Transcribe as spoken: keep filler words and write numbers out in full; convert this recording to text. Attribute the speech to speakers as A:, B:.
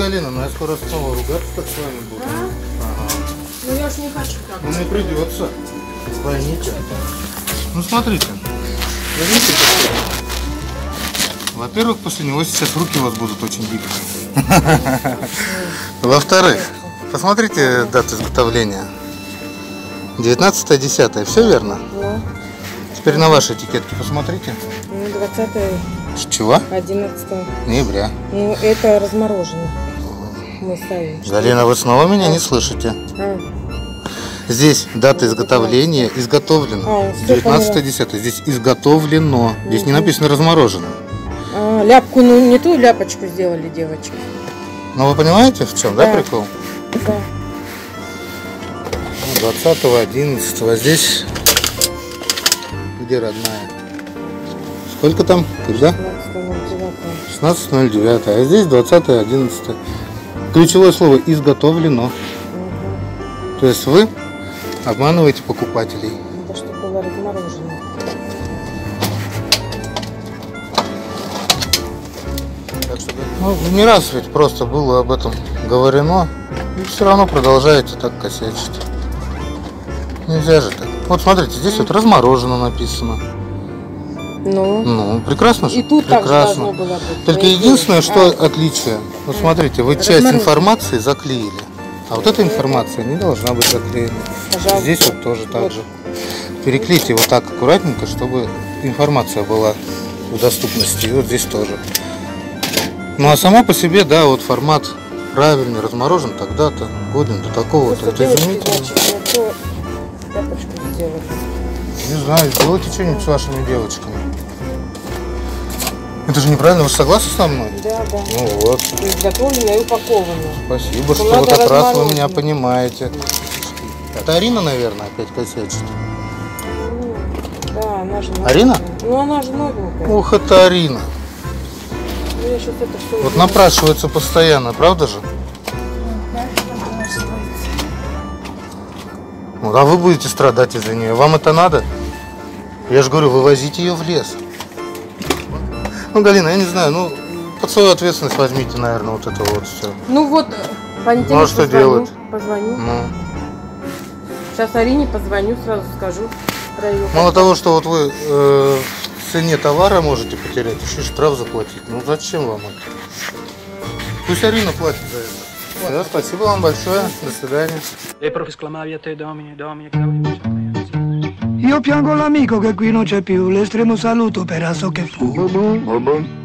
A: Галина, ну я скоро снова ругаться так с вами буду.
B: А?
A: Ага.
B: Ну я ж не хочу так.
A: Ну не придется. Поймите. Ну смотрите. Возьмите. Во-первых, после него сейчас руки у вас будут очень гибкие. Во-вторых, посмотрите дату изготовления. девятнадцатое десятое, все верно?
B: Да.
A: Теперь на вашей этикетке посмотрите.
B: Ну, двадцатое.
A: Чего?
B: одиннадцатое.
A: Ноября.
B: Ну, это разморожено. Мы ставим.
A: Галина, вы снова меня не слышите?
B: А.
A: Здесь дата изготовления изготовлено.
B: А, всё
A: девятнадцатое десятое. Здесь изготовлено. Здесь не написано разморожено.
B: А, ляпку, ну не ту ляпочку сделали девочки.
A: Но вы понимаете, в чем, да,
B: Да.
A: прикол?
B: Да.
A: двадцатого одиннадцатого. Здесь где родная? Сколько там? Когда? шестнадцатое ноль девятое. А здесь двадцатое одиннадцатое. Ключевое слово изготовлено.
B: Угу.
A: То есть вы обманываете покупателей.
B: Это что было разморожено.
A: Ну, не раз ведь просто было об этом говорено. И все равно продолжаете так косячить. Нельзя же так. Вот смотрите, здесь вот разморожено написано.
B: Ну,
A: Ну, прекрасно же.
B: и тут так же
A: прекрасно.
B: должно было быть.
A: Только
B: Но
A: единственное,
B: здесь-
A: что
B: а,
A: отличие. Вот смотрите, вы часть
B: Разморожено.
A: информации заклеили. А вот эта информация не должна быть заклеена.
B: Пожалуйста.
A: Здесь вот тоже так
B: Вот.
A: же. Переклейте вот так аккуратненько, чтобы информация была в доступности. И вот здесь тоже. Ну а сама по себе, да, вот формат правильный, разморожен тогда-то, годен до такого-то.
B: Просто
A: Это
B: девочки,
A: изумительно.
B: значит, не то ляпочку сделали.
A: Не знаю, сделайте что-нибудь с вашими девочками. Это же неправильно, вы согласны со мной?
B: Да, да.
A: Ну вот.
B: То есть готовлено и упаковано.
A: Спасибо, что
B: надо
A: вы так раз вы
B: разморозить.
A: меня понимаете. Это Арина, наверное, опять косячит.
B: Ну, да, она же новенькая.
A: Арина?
B: Ну, она же новенькая.
A: Ух, это Арина.
B: Ну, я сейчас это все
A: Вот напрашивается постоянно, правда же? Ну, а вы будете страдать из-за нее. Вам это надо? Я же говорю, вывозите ее в лес. Ну, Галина, я не знаю, ну, под свою ответственность возьмите, наверное, вот это вот все.
B: Ну вот, понятно,
A: Ну, а что
B: позвоню,
A: делать?
B: Позвоню.
A: Ну,
B: Сейчас Арине позвоню, сразу скажу про ее.
A: мало того, что вот вы э, в цене товара можете потерять, еще и штраф заплатить. Ну, зачем вам это? Пусть Арина платит за это. Все, спасибо вам большое. До свидания.
C: E prof esclamavi a te domini, domini, che avevi
D: Io piango l'amico che qui non c'è più, l'estremo saluto per asso che fu.